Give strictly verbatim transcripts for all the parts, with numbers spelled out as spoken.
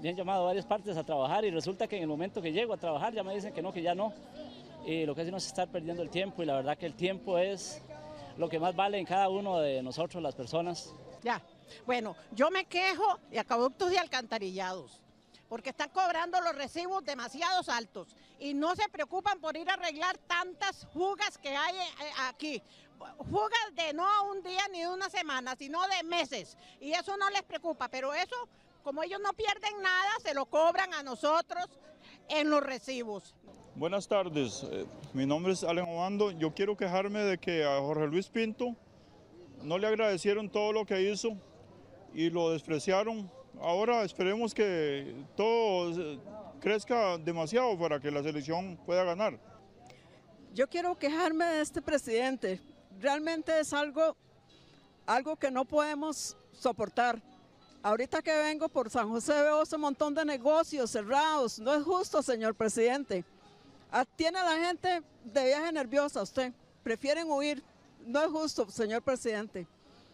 me han llamado a varias partes a trabajar y resulta que en el momento que llego a trabajar ya me dicen que no, que ya no. Y lo que hacen es estar perdiendo el tiempo y la verdad que el tiempo es lo que más vale en cada uno de nosotros, las personas. Ya, bueno, yo me quejo de acueductos y alcantarillados, porque están cobrando los recibos demasiado altos y no se preocupan por ir a arreglar tantas fugas que hay aquí. Fugas de no un día ni una semana, sino de meses, y eso no les preocupa, pero eso, como ellos no pierden nada, se lo cobran a nosotros en los recibos. Buenas tardes, eh, mi nombre es Allen Obando. Yo quiero quejarme de que a Jorge Luis Pinto no le agradecieron todo lo que hizo y lo despreciaron. Ahora esperemos que todo crezca demasiado para que la selección pueda ganar. Yo quiero quejarme de este presidente. Realmente es algo, algo que no podemos soportar. Ahorita que vengo por San José veo ese montón de negocios cerrados. No es justo, señor presidente. Tiene a la gente de viaje nerviosa usted. Prefieren huir. No es justo, señor presidente.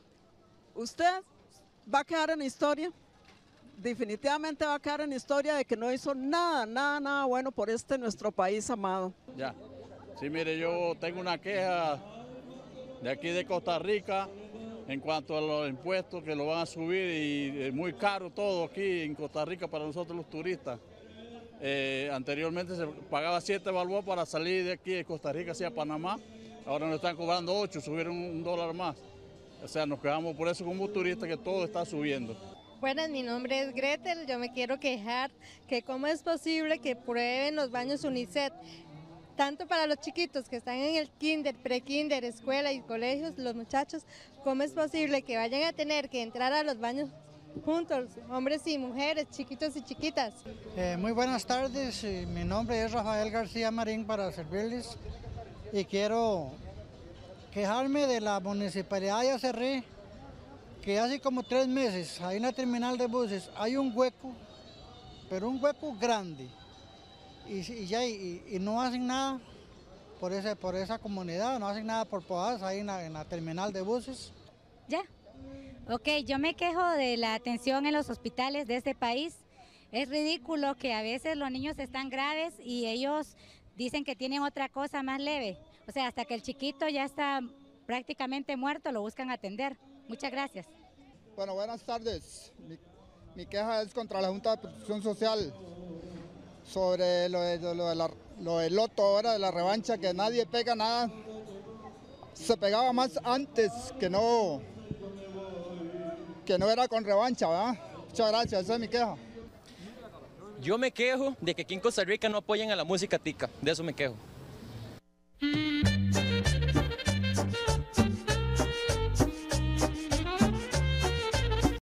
Usted va a quedar en historia. Definitivamente va a quedar en historia de que no hizo nada, nada, nada bueno por este nuestro país amado. Ya, sí, mire, yo tengo una queja de aquí de Costa Rica en cuanto a los impuestos que lo van a subir y es muy caro todo aquí en Costa Rica para nosotros los turistas. Eh, anteriormente se pagaba siete balboas para salir de aquí de Costa Rica hacia Panamá, ahora nos están cobrando ocho, subieron un dólar más. O sea, nos quedamos por eso como turistas que todo está subiendo. Buenas, mi nombre es Gretel, yo me quiero quejar que cómo es posible que prueben los baños UNICEF, tanto para los chiquitos que están en el kinder, pre-kinder, escuela y colegios, los muchachos, cómo es posible que vayan a tener que entrar a los baños juntos, hombres y mujeres, chiquitos y chiquitas. Eh, muy buenas tardes, mi nombre es Rafael García Marín para servirles y quiero quejarme de la municipalidad de Acerré, que hace como tres meses hay una terminal de buses, hay un hueco, pero un hueco grande, y, y, ya, y, y no hacen nada por, ese, por esa comunidad, no hacen nada por Poás, ahí en la, en la terminal de buses. Ya, ok, yo me quejo de la atención en los hospitales de este país. Es ridículo que a veces los niños están graves y ellos dicen que tienen otra cosa más leve, o sea, hasta que el chiquito ya está prácticamente muerto lo buscan atender. Muchas gracias. Bueno, buenas tardes. Mi, mi queja es contra la Junta de Protección Social sobre lo, de, lo, de la, lo del loto ahora, de la revancha, que nadie pega nada. Se pegaba más antes que no, que no era con revancha, ¿verdad? Muchas gracias, esa es mi queja. Yo me quejo de que aquí en Costa Rica no apoyen a la música tica, de eso me quejo.